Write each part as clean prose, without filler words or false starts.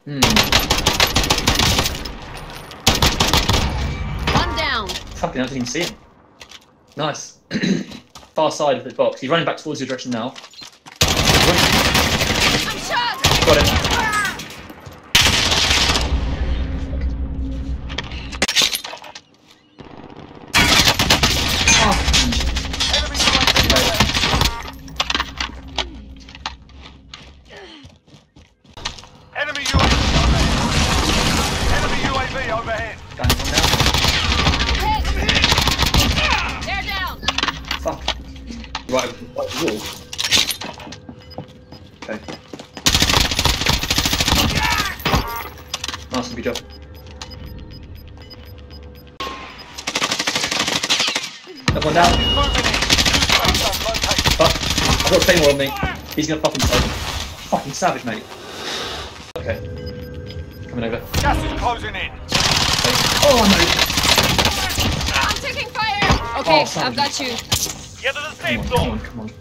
One down. Fucking, I didn't even see him. Nice. Far side of the box. He's running back towards your direction now. I'm shot. Got him. Enemy UAV overhead. Down. They're down. Fuck. Right, the wall. Okay. Nice, good job. That one down. Fuck. I've got a claymore on me. He's gonna fucking save. Fucking savage, mate. Okay. Coming over. Gas is closing in. Okay. Oh no! I'm taking fire. Okay, Oh, I've got you. Get to the safe Come zone. on, come on.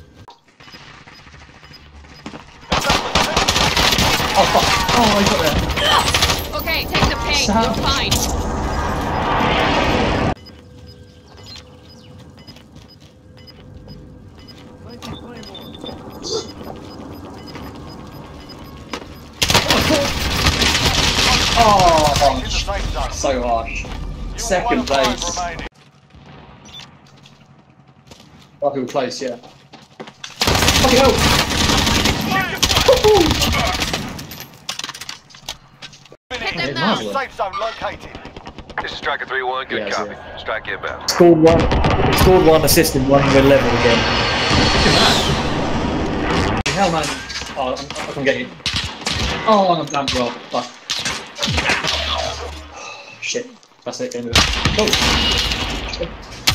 Oh fuck! Oh, I got there. Okay, take the pain. Sam. You're fine. Oh, In the safe zone. so harsh. Second place. Remaining. Oh, we were close, yeah. Fucking hell! Hit them Yeah, now. nice. Safe zone located. This is Striker 3-1, good Yeah, copy. yeah. Strike inbound. Scored one assist and one good level again. Hell, man. Oh, I can get you. Oh, I'm damn well. Fuck. Shit. That's it, game of it. Oh.